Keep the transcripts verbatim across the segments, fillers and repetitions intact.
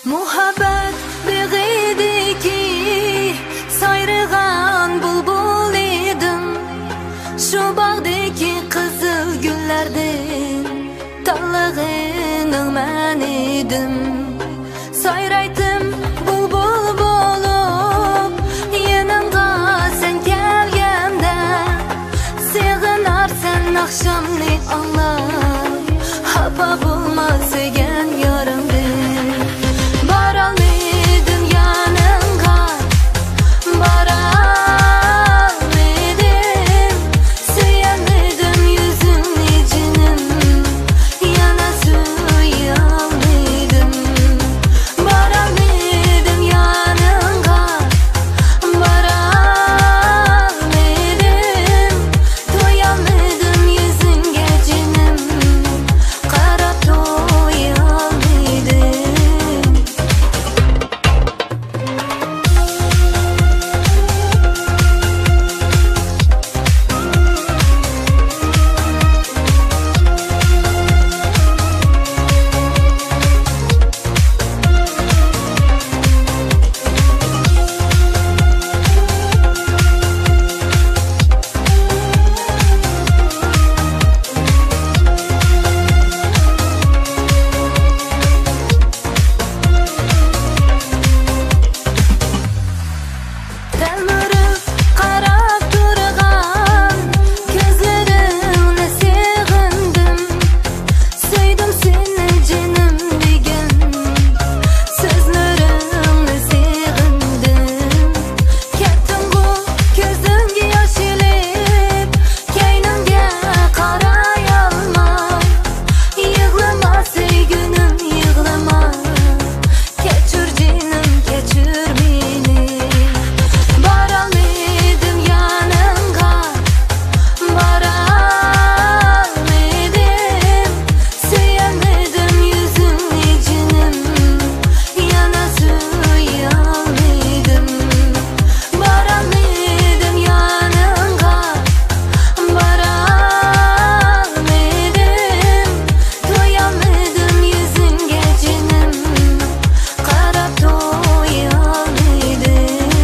Muhabbet beg'idiki sayrıgan bulbul edim. Şu bağdaki kızıl güllerden tallığının men edim. Sayraydım bulbul bolup yanımga sen kelgende. Sığınar sen akşamni anlay hapa bulmaz egen yarımdı. Baralmadım yanınga, baralmadım. Söylemedim yüzün icinim, yana söylemedim. Baralmadım yanınga, baralmadım. Doyamadım yüzün gecinim, qarab doyamadım. Telmürüp qarab turgan gözlerine sığındım. Söyledim seni canım degan sözlerine sığındım. Kettin bu gözümge yosh ilib, keynimga qaray olmay. Yig'lama sevgilim, yig'lama. Kechir jinim, kechir meni. Baralmadım yanınga, baralmadım. Söylemedim yüzün icinim, yana söylemedim. Baralmadım yanınga, baralmadım. Doyamadım yüzün gecinim, qarab doyamadım.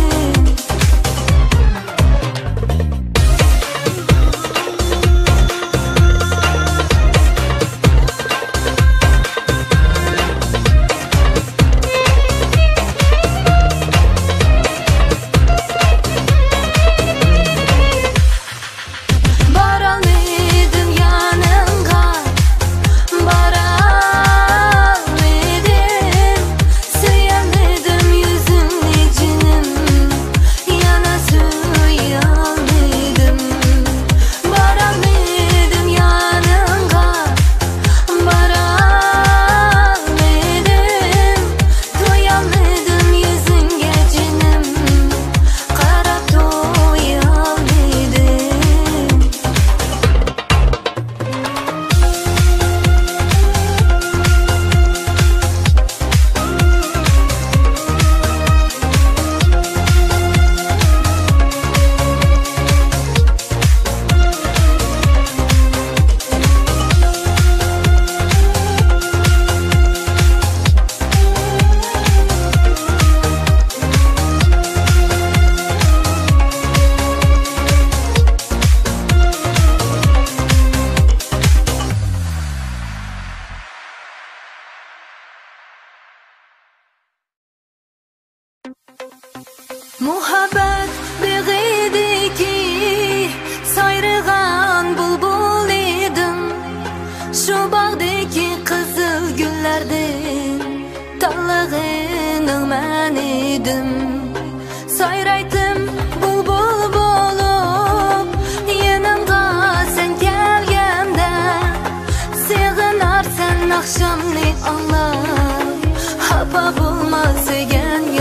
Baralmadım yanınga, baralmadım. Söylemedim yüzün icinim, yana söylemedim. Baralmadım yanınga, baralmadım. Doyamadım yüzün gecinim, qarab doyamadım. Muhabbet beg'idiki sayrıgan bulbul edim. Şu bağdaki kızıl güllerden tallığının men edim. Sayraydım bulbul bolup yanımga sen kelgende. Sığınar sen akşamni anlay hapa bulmaz egen